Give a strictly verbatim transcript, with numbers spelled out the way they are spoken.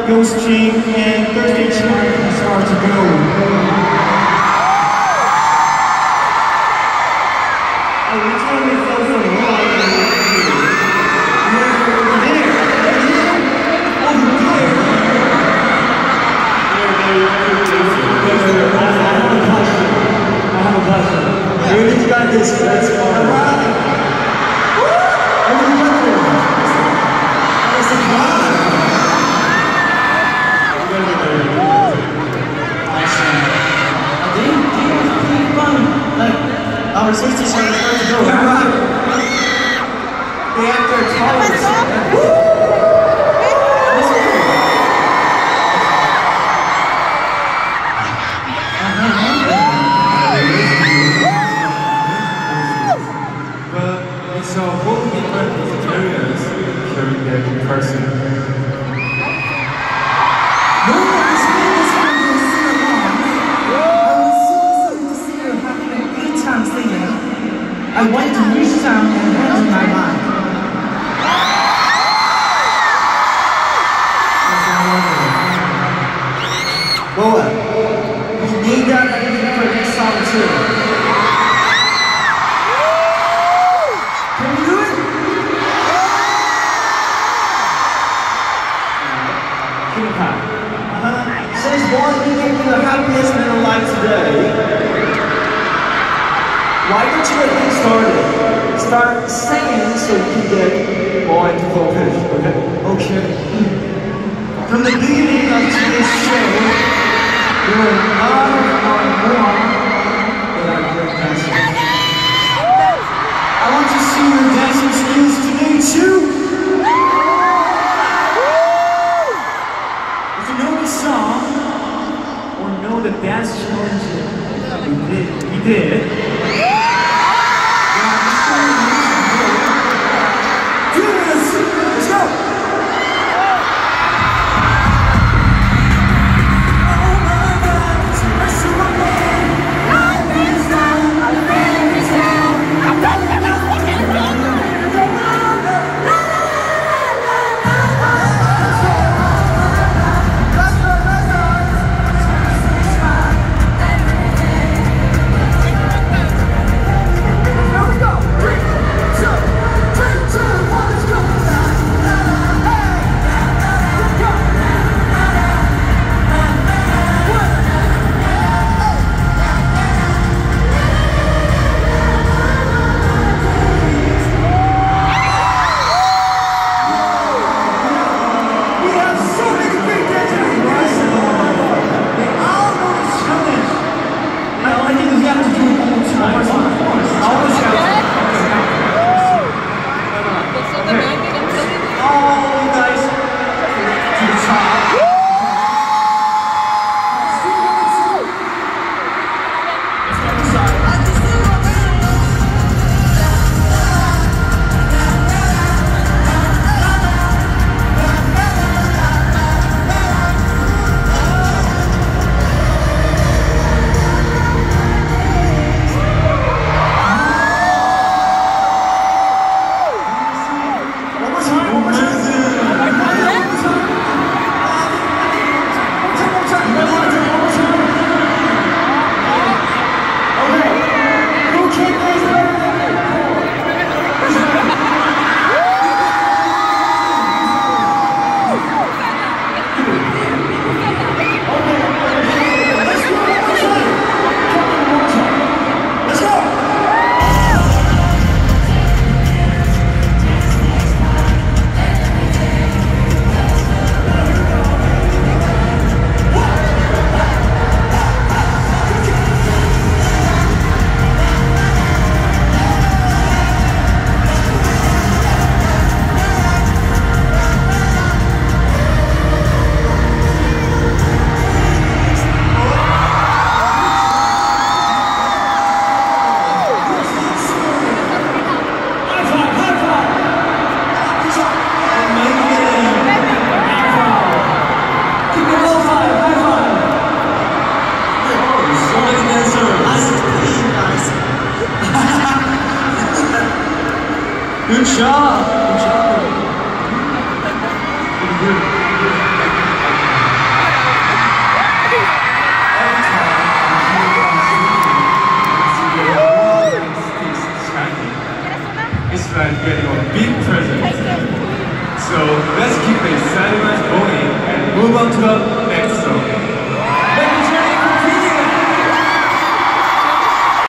Ghost Stream, and Thursday Chart starts to go. Oh, we totally fell for a ride. You're there. Over there. I have a question. I have a question. You really got this. That's fine. Woo! Everybody got this. That's the problem. Our sixties are the first to go. They have their tolerance. Woo! But it's a whole different areas carrying that person. No one is going to sing along. I was so excited to see her having a good time singing. I went to reach down and hand in my mind. Well, we need that energy for next song too. Can we do it? Uh-huh. Since born we gave you the happiest man alive today, why don't you get things started? Start singing so you can get more into focus, okay? Okay. From the beginning of today's show, there were a lot of more that are great dancers. I want to see your dancing skills today too. If you know the song, or know the dance challenge you did, you did, let's go! Good job. Good job. getting a big present. So let's keep the excitement going and move on to the next song.